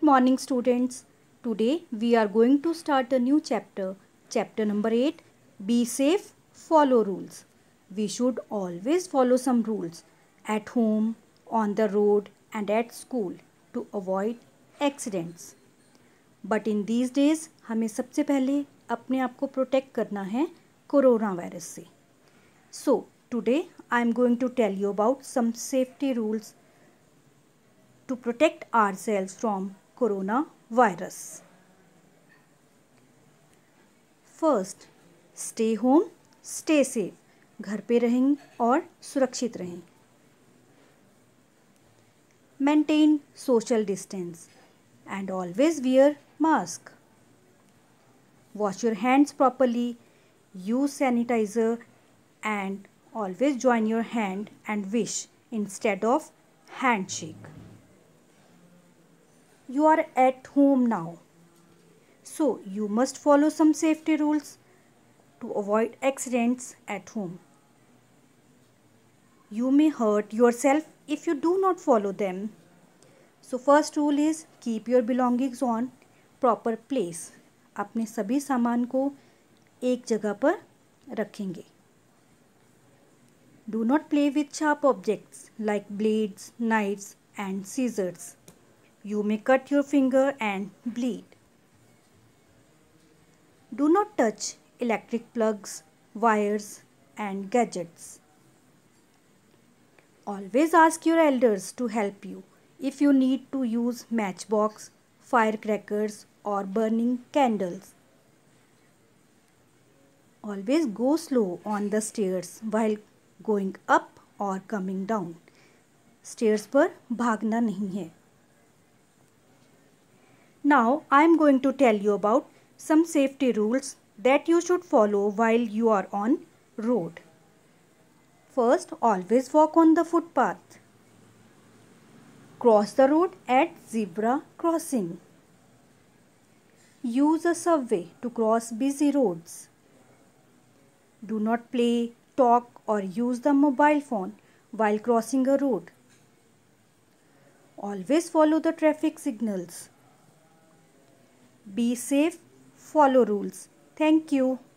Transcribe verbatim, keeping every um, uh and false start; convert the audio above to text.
morning, students. Today we are going to start a new chapter. Chapter number eight. Be safe, follow rules. We should always follow some rules at home, on the road and at school to avoid accidents. But in these days हमें सबसे पहले अपने आप को protect करना है corona virus से. So today I am going to tell you about some safety rules to protect ourselves from coronavirus. First, stay home, stay safe. घर पे रहें और सुरक्षित रहें. Maintain social distance and always wear mask. Wash your hands properly, use sanitizer and always join your hand and wish instead of handshake. You are at home now, so you must follow some safety rules to avoid accidents at home. You may hurt yourself if you do not follow them. So first rule is keep your belongings on proper place. अपने सभी सामान को एक जगह पर रखेंगे. Do not play with sharp objects like blades, knives and scissors. You may cut your finger and bleed. Do not touch electric plugs, wires and gadgets. Always ask your elders to help you if you need to use matchbox, firecrackers or burning candles. Always go slow on the stairs while going up or coming down. Stairs पर भागना नहीं है. Now I am going to tell you about some safety rules that you should follow while you are on road. First, always walk on the footpath. Cross the road at zebra crossing. Use a subway to cross busy roads. Do not play, talk or use the mobile phone while crossing a road. Always follow the traffic signals. Be safe, follow rules. Thank you.